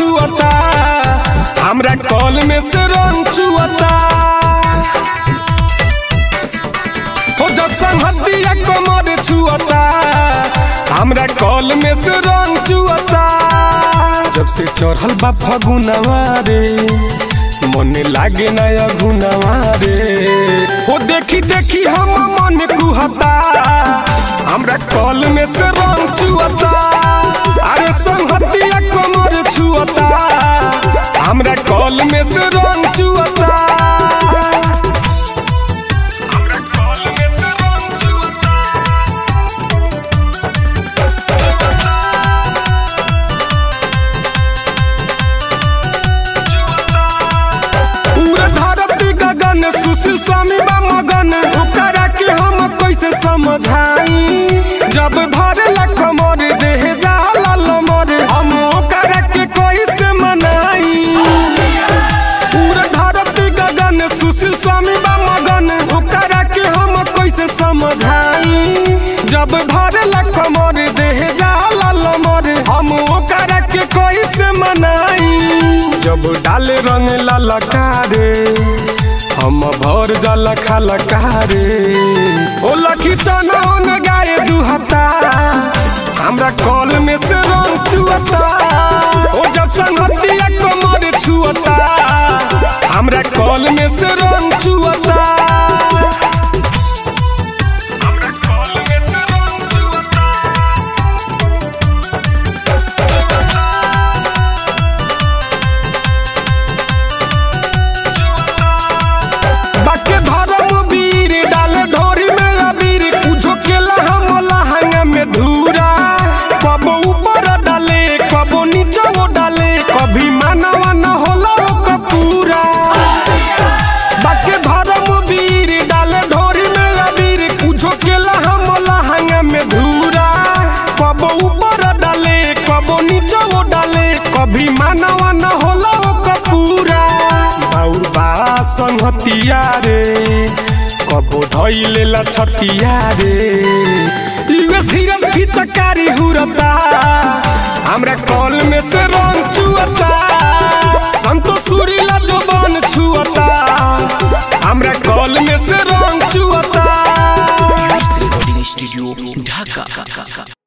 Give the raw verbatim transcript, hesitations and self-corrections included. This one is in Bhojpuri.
छुअता, हमरा कॉल में से रंग चुअता। हो जब संहतिया कमर छुअता, हमरा कॉल में से रंग चुअता। जब से चढ़ल बा फगुनवा रे, मने लागे नया गुनवा रे। हो देखी देखी हम मन कुहता, हमरा कॉल में से रंग चुअता। अरे संहतिया कमर छुअता, हमरा कॉल में से रंग चुअता। सुशील स्वामी बा मगन, ओकरा के हम कैसे समझाई। जब धरेला कमर देह जाला लमर, हम ओकरा के कैसे मनाई। पूरा धरती गगन सुशील स्वामी बा मगन, ओकरा के हम कैसे समझाई। जब धरेला कमर देह जाला लमर, हम ओकरा के कैसे मनाई। जब डाले रंग ललकारे, हम भर जल खलकारे। ओ लखी चनौन गाए दुहता, हमरा कॉल में से रंग चुअता। ओ जब संहतिया कमर छुअता, हमरा कॉल में से रंग चुअता। कभी मानवा न होला कपूरा, बाके धर्म वीर डाले ढोरी में अबीर। कुछो केला हम लहंगा में धूरा, कबो ऊपर डाले कबो नीचे वो डाले, कभी मानवा न होला कपूरा। बाउर बा संहतिया रे, कबो धइले ला छतिया रे। युवा धीरज फिचकारी हुरता, हमरा कॉल में से रंग चुअता। संतोषुरीला जो बन छुअता, हमरा कॉल में से रंग चुअता। रिकॉर्डिंग स्टूडियो ढाका।